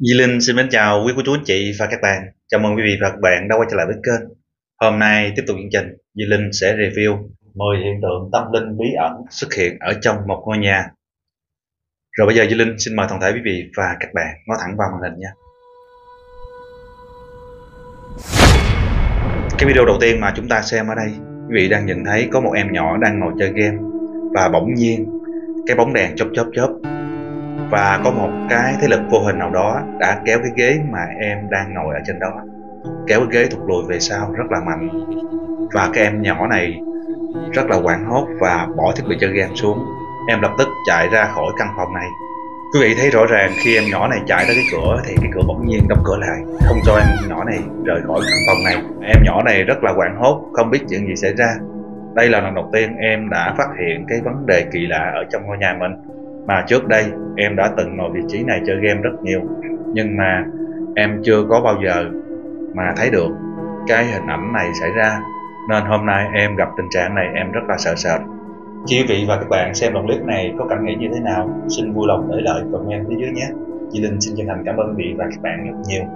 Di Linh xin mến chào quý cô chú anh chị và các bạn. Chào mừng quý vị và các bạn đã quay trở lại với kênh. Hôm nay tiếp tục chương trình, Di Linh sẽ review 10 hiện tượng tâm linh bí ẩn xuất hiện ở trong một ngôi nhà. Rồi bây giờ Di Linh xin mời toàn thể quý vị và các bạn ngó thẳng vào màn hình nha. Cái video đầu tiên mà chúng ta xem ở đây, quý vị đang nhìn thấy có một em nhỏ đang ngồi chơi game và bỗng nhiên cái bóng đèn chớp chớp và có một cái thế lực vô hình nào đó đã kéo cái ghế mà em đang ngồi ở trên đó, kéo cái ghế thụt lùi về sau rất là mạnh, và cái em nhỏ này rất là hoảng hốt và bỏ thiết bị chơi game xuống. Em lập tức chạy ra khỏi căn phòng này. Quý vị thấy rõ ràng khi em nhỏ này chạy tới cái cửa thì cái cửa bỗng nhiên đóng cửa lại, không cho em nhỏ này rời khỏi căn phòng này. Em nhỏ này rất là hoảng hốt, không biết chuyện gì xảy ra. Đây là lần đầu tiên em đã phát hiện cái vấn đề kỳ lạ ở trong ngôi nhà mình, mà trước đây em đã từng ngồi vị trí này chơi game rất nhiều, nhưng mà em chưa có bao giờ mà thấy được cái hình ảnh này xảy ra, nên hôm nay em gặp tình trạng này em rất là sợ sệt. Quý vị và các bạn xem đoạn clip này có cảm nghĩ như thế nào, xin vui lòng để lại comment phía dưới nhé. Di Linh xin chân thành cảm ơn quý vị và các bạn rất nhiều.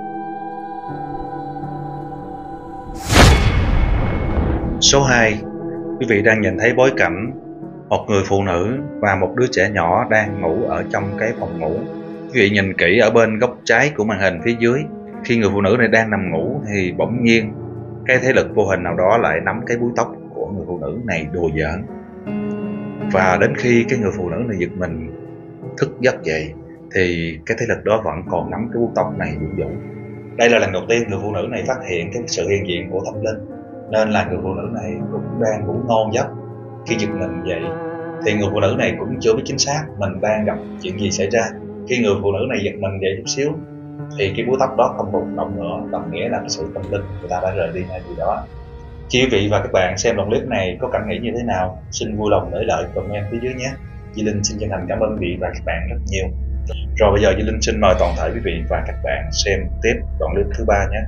Số 2, quý vị đang nhìn thấy bối cảnh một người phụ nữ và một đứa trẻ nhỏ đang ngủ ở trong cái phòng ngủ. Quý vị nhìn kỹ ở bên góc trái của màn hình phía dưới, khi người phụ nữ này đang nằm ngủ thì bỗng nhiên cái thế lực vô hình nào đó lại nắm cái búi tóc của người phụ nữ này đùa giỡn. Và đến khi cái người phụ nữ này giật mình thức giấc dậy thì cái thế lực đó vẫn còn nắm cái búi tóc này vững vững. Đây là lần đầu tiên người phụ nữ này phát hiện cái sự hiện diện của tâm linh, nên là người phụ nữ này cũng đang ngủ ngon giấc. Khi giật mình dậy thì người phụ nữ này cũng chưa biết chính xác mình đang gặp chuyện gì xảy ra. Khi người phụ nữ này giật mình dậy chút xíu thì cái búi tóc đó không còn động nữa, đồng nghĩa là cái sự tâm linh người ta đã rời đi ngay từ đó. Quý vị và các bạn xem đoạn clip này có cảm nghĩ như thế nào, xin vui lòng để lại comment phía dưới nhé. Di Linh xin chân thành cảm ơn quý vị và các bạn rất nhiều. Rồi bây giờ Di Linh xin mời toàn thể quý vị và các bạn xem tiếp đoạn clip thứ 3 nhé.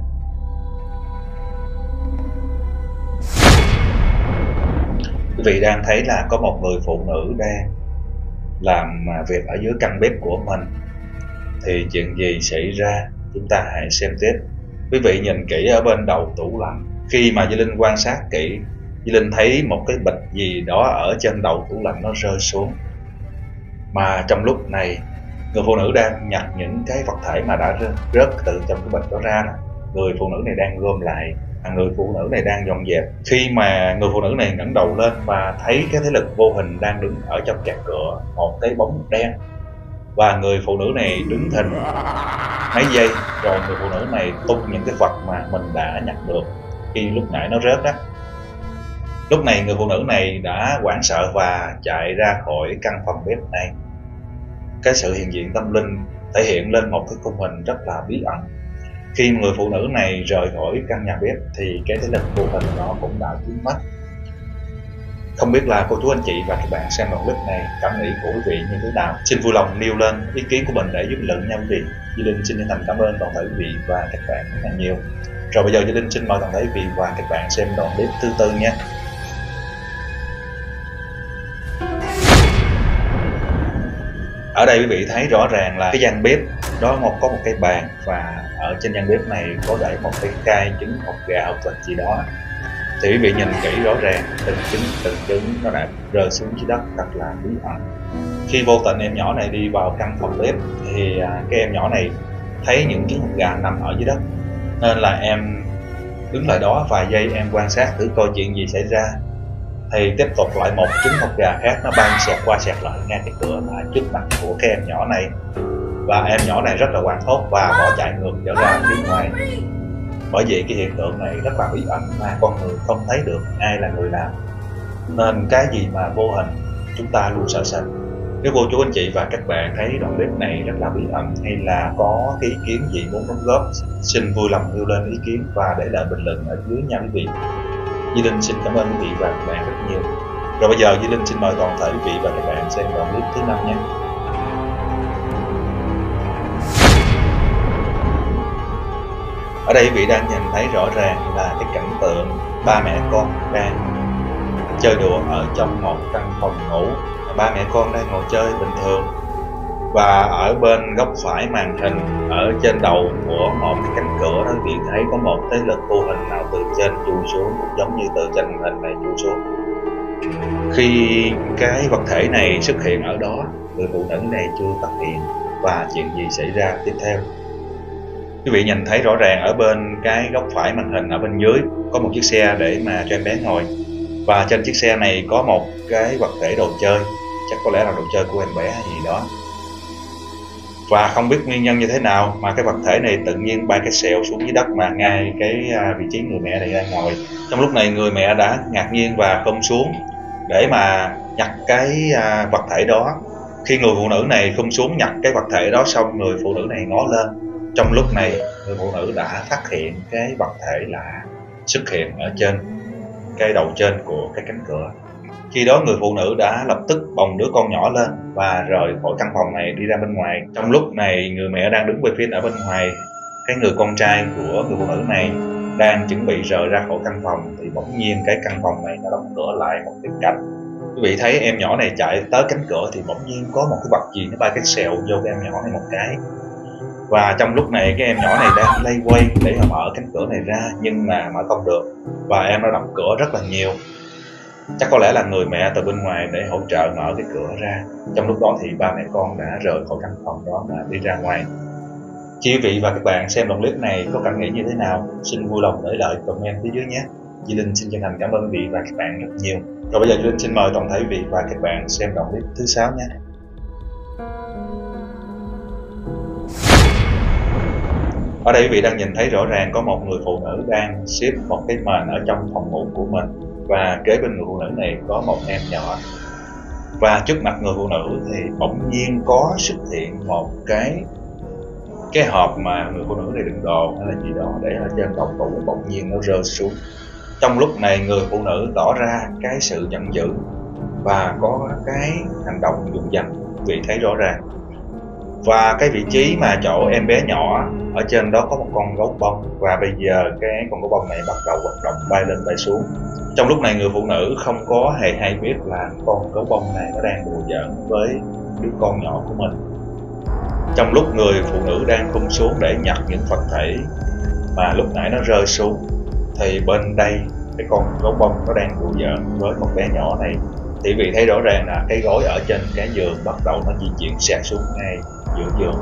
Quý vị đang thấy là có một người phụ nữ đang làm việc ở dưới căn bếp của mình. Thì chuyện gì xảy ra, chúng ta hãy xem tiếp. Quý vị nhìn kỹ ở bên đầu tủ lạnh. Khi mà Di Linh quan sát kỹ, Di Linh thấy một cái bịch gì đó ở trên đầu tủ lạnh nó rơi xuống. Mà trong lúc này, người phụ nữ đang nhặt những cái vật thể mà đã rớt từ trong cái bịch đó ra. Người phụ nữ này đang gom lại, người phụ nữ này đang dọn dẹp. Khi mà người phụ nữ này ngẩng đầu lên và thấy cái thế lực vô hình đang đứng ở trong kẹt cửa, một cái bóng đen, và người phụ nữ này đứng thình mấy giây rồi người phụ nữ này tung những cái vật mà mình đã nhặt được khi lúc nãy nó rớt đó. Lúc này người phụ nữ này đã hoảng sợ và chạy ra khỏi căn phòng bếp này. Cái sự hiện diện tâm linh thể hiện lên một cái khung hình rất là bí ẩn. Khi người phụ nữ này rời khỏi căn nhà bếp thì cái thế lực vô hình nó cũng đã biến mất. Không biết là cô chú anh chị và các bạn xem đoạn clip này cảm nghĩ của quý vị như thế nào, xin vui lòng nêu lên ý kiến của mình để giúp luận nha quý vị. Di Linh xin chân thành cảm ơn toàn thể quý vị và các bạn rất là nhiều. Rồi bây giờ Di Linh xin mời toàn thể quý vị và các bạn xem đoạn clip thứ 4 nhé. Ở đây quý vị thấy rõ ràng là cái gian bếp đó có một cái bàn, và ở trên gian bếp này có để một cái cây trứng hột gà hột vịt gì đó. Thì quý vị nhìn kỹ rõ ràng từng trứng nó đã rơi xuống dưới đất, thật là bí ẩn. Khi vô tình em nhỏ này đi vào căn phòng bếp thì cái em nhỏ này thấy những trứng hột gà nằm ở dưới đất, nên là em đứng lại đó vài giây em quan sát thử coi chuyện gì xảy ra. Thì tiếp tục lại một trứng hột gà khác nó bay xẹt qua xẹt lại ngay cái cửa lại trước mặt của cái em nhỏ này, và em nhỏ này rất là hoảng hốt và bỏ chạy ngược trở ra phía ngoài. Bởi vì cái hiện tượng này rất là bí ẩn mà con người không thấy được ai là người làm, nên cái gì mà vô hình chúng ta luôn sợ sệt. Nếu cô chú anh chị và các bạn thấy đoạn clip này rất là bí ẩn hay là có cái ý kiến gì muốn đóng góp, xin vui lòng nêu lên ý kiến và để lại bình luận ở dưới nha quý vị. Di Linh xin cảm ơn quý vị và các bạn rất nhiều. Rồi bây giờ Di Linh xin mời toàn thể quý vị và các bạn xem đoạn clip thứ 5 nhé. Ở đây quý vị đang nhìn thấy rõ ràng là cái cảnh tượng ba mẹ con đang chơi đùa ở trong một căn phòng ngủ. Ba mẹ con đang ngồi chơi bình thường Và ở bên góc phải màn hình, ở trên đầu của một cái cánh cửa đó, quý vị thấy có một thế lực vô hình nào từ trên chui xuống, giống như từ trên màn hình này chui xuống. Khi cái vật thể này xuất hiện ở đó, người phụ nữ này chưa phát hiện. Và chuyện gì xảy ra tiếp theo? Quý vị nhìn thấy rõ ràng ở bên cái góc phải màn hình, ở bên dưới có một chiếc xe để mà cho em bé ngồi. Và trên chiếc xe này có một cái vật thể đồ chơi, chắc có lẽ là đồ chơi của em bé hay gì đó. Và không biết nguyên nhân như thế nào mà cái vật thể này tự nhiên bay cái xẹo xuống dưới đất mà ngay cái vị trí người mẹ này đang ngồi. Trong lúc này người mẹ đã ngạc nhiên và khom xuống để mà nhặt cái vật thể đó. Khi người phụ nữ này khom xuống nhặt cái vật thể đó xong, người phụ nữ này ngó lên. Trong lúc này người phụ nữ đã phát hiện cái vật thể lạ xuất hiện ở trên cái đầu trên của cái cánh cửa. Khi đó người phụ nữ đã lập tức bồng đứa con nhỏ lên và rời khỏi căn phòng này đi ra bên ngoài. Trong lúc này người mẹ đang đứng quay phim ở bên ngoài, cái người con trai của người phụ nữ này đang chuẩn bị rời ra khỏi căn phòng thì bỗng nhiên cái căn phòng này nó đóng cửa lại một cái cạnh. Quý vị thấy em nhỏ này chạy tới cánh cửa thì bỗng nhiên có một cái vật gì nó bay cái xẹo vô cái em nhỏ này một cái. Và trong lúc này cái em nhỏ này đang lay quay để mà mở cánh cửa này ra, nhưng mà mở không được và em nó đập cửa rất là nhiều. Chắc có lẽ là người mẹ từ bên ngoài để hỗ trợ mở cái cửa ra. Trong lúc đó thì ba mẹ con đã rời khỏi căn phòng đó và đi ra ngoài. Quý vị và các bạn xem đoạn clip này có cảm nghĩ như thế nào? Xin vui lòng để lại comment phía dưới nhé. Duy Linh xin chân thành cảm ơn quý vị và các bạn rất nhiều. Rồi bây giờ Duy Linh xin mời toàn thể quý vị và các bạn xem đoạn clip thứ 6 nhé. Ở đây quý vị đang nhìn thấy rõ ràng có một người phụ nữ đang xếp một cái mền ở trong phòng ngủ của mình. Và kế bên người phụ nữ này có một em nhỏ. Và trước mặt người phụ nữ thì bỗng nhiên có xuất hiện một cái hộp mà người phụ nữ này đựng đồ hay là gì đó để ở trên đầu tủ, bỗng nhiên nó rơi xuống. Trong lúc này người phụ nữ tỏ ra cái sự giận dữ và có cái hành động dùng dằn, quý vị thấy rõ ràng. Và cái vị trí mà chỗ em bé nhỏ ở trên đó có một con gấu bông, và bây giờ cái con gấu bông này bắt đầu hoạt động bay lên bay xuống. Trong lúc này người phụ nữ không có hề hay biết là con gấu bông này nó đang đùa giỡn với đứa con nhỏ của mình. Trong lúc người phụ nữ đang khum xuống để nhặt những vật thể mà lúc nãy nó rơi xuống, thì bên đây cái con gấu bông nó đang đùa giỡn với một bé nhỏ này. Thì quý vị thấy rõ ràng là cái gối ở trên cái giường bắt đầu nó di chuyển xẹt xuống ngay giữa giường.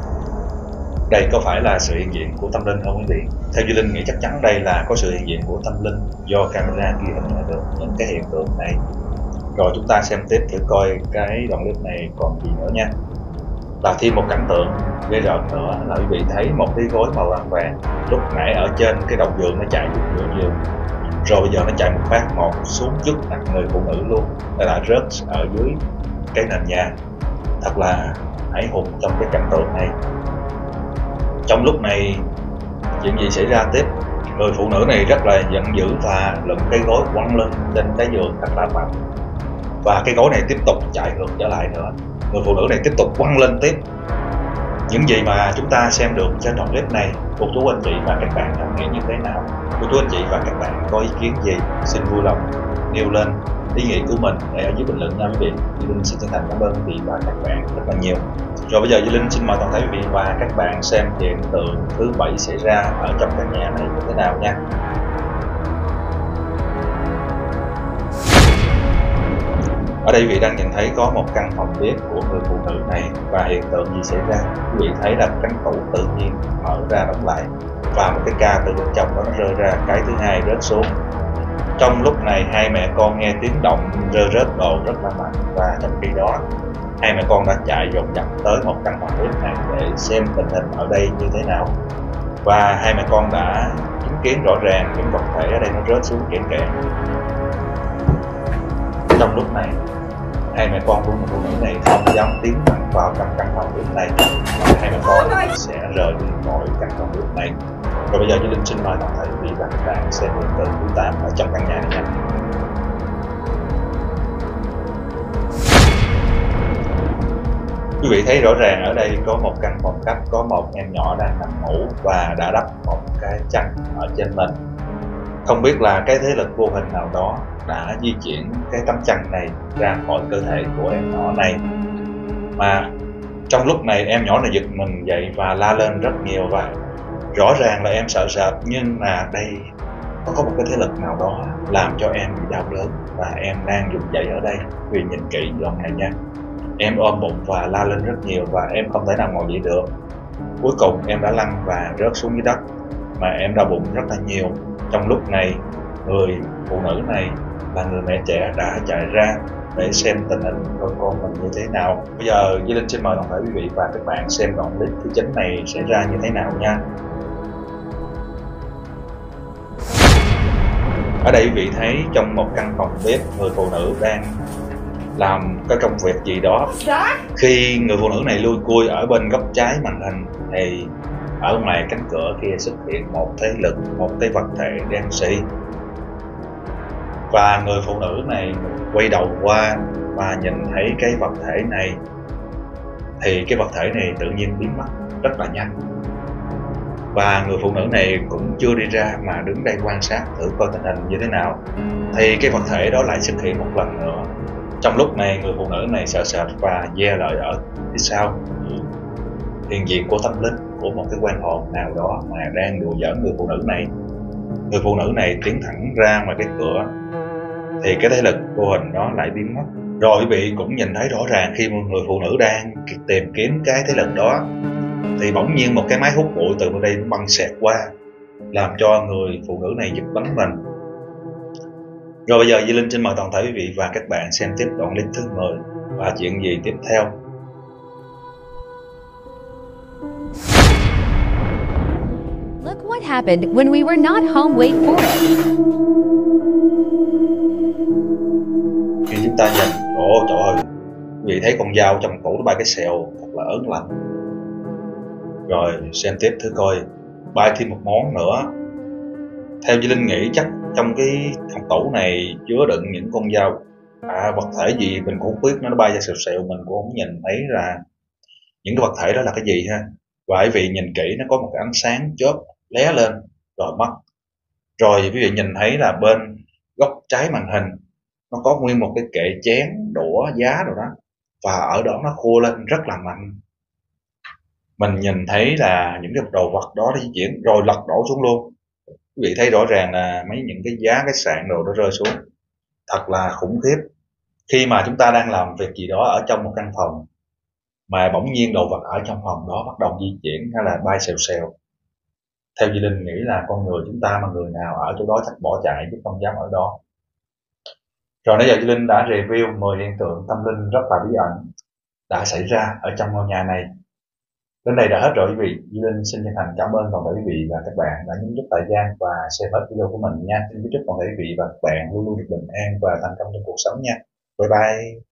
Đây có phải là sự hiện diện của tâm linh không quý vị? Theo Duy Linh nghĩ chắc chắn đây là có sự hiện diện của tâm linh, do camera ghi hình lại được những cái hiện tượng này. Rồi chúng ta xem tiếp thử coi cái đoạn clip này còn gì nữa nha. Và thêm một cảnh tượng ghê rợn nữa là quý vị thấy một cái gối màu vàng vàng lúc nãy ở trên cái đầu giường nó chạy xuống giữa giường, rồi bây giờ nó chạy một phát một xuống trước mặt người phụ nữ luôn, nó đã rớt ở dưới cái nền nhà. Thật là hãi hùng trong cái cảnh tượng này. Trong lúc này chuyện gì xảy ra tiếp? Người phụ nữ này rất là giận dữ và lụm cái gối quăng lên trên cái giường thật là mạnh. Và cái gối này tiếp tục chạy ngược trở lại nữa. Người phụ nữ này tiếp tục quăng lên tiếp. Những gì mà chúng ta xem được trên đoạn clip này, cô chú anh chị và các bạn cảm nghĩ như thế nào? Cô chú anh chị và các bạn có ý kiến gì? Xin vui lòng nêu lên ý nghĩ của mình để ở dưới bình luận nha quý vị. Duy Linh xin chân thành cảm ơn quý vị và các bạn rất là nhiều. Rồi bây giờ Duy Linh xin mời toàn thể quý vị và các bạn xem hiện tượng thứ 7 xảy ra ở trong căn nhà này như thế nào nha. Ở đây quý vị đang nhìn thấy có một căn phòng bếp của người phụ nữ này, và hiện tượng gì xảy ra? Quý vị thấy là cánh tủ tự nhiên mở ra đóng lại và một cái ca từ bên trong đó nó rơi ra, cái thứ hai rớt xuống. Trong lúc này hai mẹ con nghe tiếng động rơi rớt đồ rất là mạnh, và trong khi đó hai mẹ con đã chạy dồn dập tới một căn phòng bếp này để xem tình hình ở đây như thế nào. Và hai mẹ con đã chứng kiến rõ ràng những vật thể ở đây nó rớt xuống kẽn kẽn. Trong lúc này hai mẹ con của người phụ nữ này không dám tiến thẳng vào trong căn phòng bếp này, mà hai mẹ con sẽ rời đi khỏi căn phòng bếp này. Rồi bây giờ Duy Linh xin mời toàn thể quý vị và các bạn xem hiện tượng thứ 8 ở trong căn nhà này nha. Quý vị thấy rõ ràng ở đây có một căn phòng khách, có một em nhỏ đang nằm ngủ và đã đắp một cái chăn ở trên mình. Không biết là cái thế lực vô hình nào đó đã di chuyển cái tấm chăn này ra khỏi cơ thể của em nhỏ này. Mà Trong lúc này em nhỏ này giật mình dậy và la lên rất nhiều, và rõ ràng là em sợ sệt, nhưng mà đây có một cái thế lực nào đó làm cho em bị đau đớn và em đang vùng dậy ở đây. Vì nhìn kỹ đoạn này nha, em ôm bụng và la lên rất nhiều và em không thể nào ngồi dậy được. Cuối cùng em đã lăn và rớt xuống dưới đất mà em đau bụng rất là nhiều. Trong lúc này, người phụ nữ này là người mẹ trẻ đã chạy ra để xem tình hình con mình như thế nào. Bây giờ Duy Linh xin mời toàn thể quý vị và các bạn xem đoạn clip thứ 9 này xảy ra như thế nào nha. Ở đây quý vị thấy trong một căn phòng bếp, người phụ nữ đang làm cái công việc gì đó. Khi người phụ nữ này lui cui ở bên góc trái màn hình thì ở ngoài cánh cửa kia xuất hiện một thế lực, một cái vật thể đen xì. Và người phụ nữ này quay đầu qua và nhìn thấy cái vật thể này, thì cái vật thể này tự nhiên biến mất rất là nhanh. Và người phụ nữ này cũng chưa đi ra mà đứng đây quan sát thử coi tình hình như thế nào, thì cái vật thể đó lại xuất hiện một lần nữa. Trong lúc này, người phụ nữ này sợ sệt và ve lợi ở phía sau. Hiện diện của tâm linh, của một cái quan hồn nào đó mà đang đùa giỡn người phụ nữ này. Người phụ nữ này tiến thẳng ra ngoài cái cửa, thì cái thế lực vô hình đó lại biến mất. Rồi quý vị cũng nhìn thấy rõ ràng khi một người phụ nữ đang tìm kiếm cái thế lực đó, thì bỗng nhiên một cái máy hút bụi từ bên đây nó băng xẹt qua, làm cho người phụ nữ này giật bắn mình. Rồi bây giờ Duy Linh xin mời toàn thể quý vị và các bạn xem tiếp đoạn clip thứ 10 và chuyện gì tiếp theo. Look what happened when we were not home. Wait for it. Khi chúng ta nhìn, trời ơi, quý vị thấy con dao trong tủ nó bay cái xèo thật là ớn lạnh. Rồi xem tiếp thử coi bay thêm một món nữa. Theo Duy Linh nghĩ chắc trong cái thùng tủ này chứa đựng những con dao vật thể gì mình cũng không biết, nó bay ra xèo xèo mình cũng không nhìn thấy là những cái vật thể đó là cái gì ha. Và quý vị nhìn kỹ, nó có một cái ánh sáng chớp lóe lên rồi mất. Rồi quý vị nhìn thấy là bên góc trái màn hình nó có nguyên một cái kệ chén, đũa, giá rồi đó, và ở đó nó khô lên rất là mạnh. Mình nhìn thấy là những cái đồ vật đó di chuyển rồi lật đổ xuống luôn. Quý vị thấy rõ ràng là những cái giá, cái sạn đồ nó rơi xuống thật là khủng khiếp. Khi mà chúng ta đang làm việc gì đó ở trong một căn phòng mà bỗng nhiên đồ vật ở trong phòng đó bắt đầu di chuyển hay là bay xèo xèo, theo Duy Linh nghĩ là con người chúng ta mà người nào ở chỗ đó chắc bỏ chạy chứ không dám ở đó. Rồi nãy giờ Duy Linh đã review 10 hiện tượng tâm linh rất là bí ẩn đã xảy ra ở trong ngôi nhà này. Đến đây đã hết rồi quý vị. Duy Linh xin chân thành cảm ơn toàn thể quý vị và các bạn đã nhấn giúp thời gian và xem hết video của mình nha. Xin chúc toàn thể quý vị và các bạn luôn luôn được bình an và thành công trong cuộc sống nha. Bye bye.